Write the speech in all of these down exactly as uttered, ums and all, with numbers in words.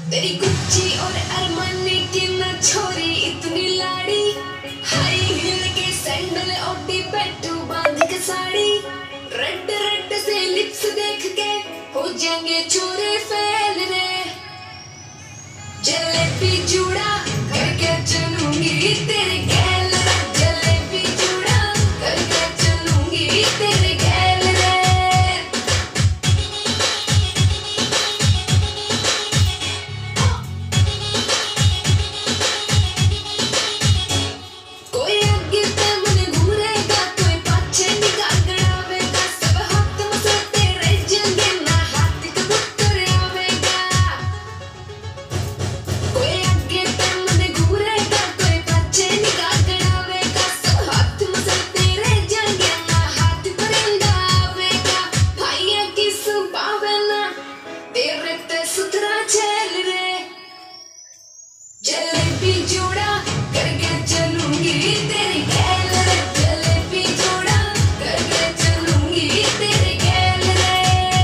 तेरी गुच्ची और अरमानी की ना छोरी इतनी लाड़ी, हाई हिल के सैंडल ओटी पेटू बांध के साड़ी, रेड रेड से लिप्स देख के हो जाएंगे छोरे फेल रे। जलेबी जूड़ा करके चलूंगी तेरे गैल रे, जलेबी जूड़ा करके चलूंगी तेरे गैल रे। कोई आगे पे मुझे घूरेगा, कोई पाछे निगाह गड़ावेगा, सब हाथ में तेरे जंगे ना हाथ कबूतर आवेगा। कोई आगे पे मुझे घूरेगा, कोई पाछे निगाह गड़ावेगा, सब हाथ में तेरे जंगे ना हाथ परिंदा आवेगा। भाइया की सुबावे ना तेरे ते सुथरा झेल रे। जलेबी जूड़ा करके चलूंगी तेरी गैल रे, जलेबी जूड़ा करके चलूंगी तेरी गैल रे।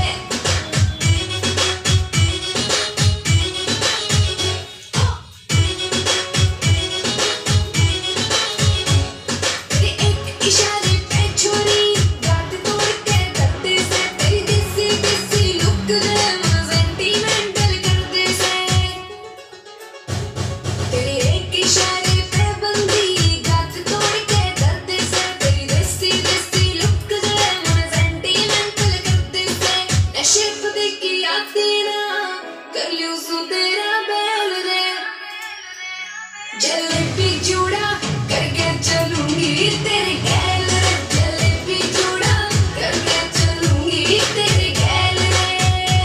तेरे एक इशारे पे छोरी गात तोड़ के धरती से, तेरी देसी देसी लुक ने मुझे सेंटिमेंटल कर दे से। तेरे एक इशारे पे बंदी गात तोड़ के धरती से, तेरी देसी देसी लुक ने मुझे सेंटिमेंटल कर दे से। नशे पते की आती ना कर लियो सो तेरा बैल रे। जलेबी जूड़ा करके चलूंगी तेरे गैल रे, जलेबी जूड़ा करके चलूंगी तेरे गैल रे।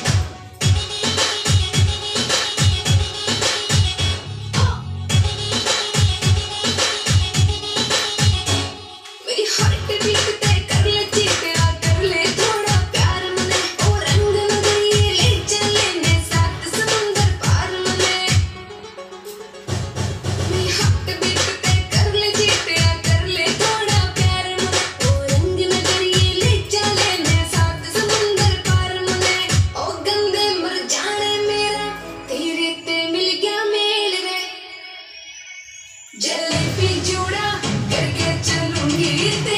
मेरी हार्ट बीट ते कर ले चीतेरा, कर ले थोड़ा प्यार मने, ओ रंग नगरी ले चले ने सात समुंदर पार मने। मेरी हार्ट बीट ते कर ले चीतेरा, कर ले थोड़ा प्यार मने, ओ रंग नगरी ले चले ने सात समुंदर पार मने। ओ गंदे मर जाने मेरा तेरे ते मिल गया मेल रे। जलेबी जूड़ा करके चलूंगी तेरे